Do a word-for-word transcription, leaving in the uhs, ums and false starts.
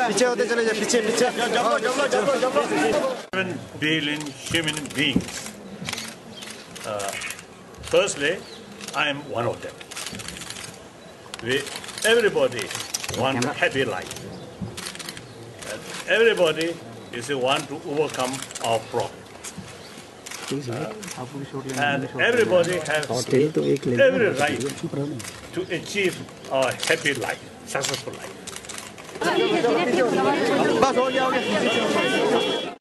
पीछे होते चले जाए पीछे पीछे seven billion human beings. Uh, firstly, I am one of them. We, everybody wants a happy life. And everybody is want to overcome our problem. Uh, and everybody has every right to achieve a happy life, successful life.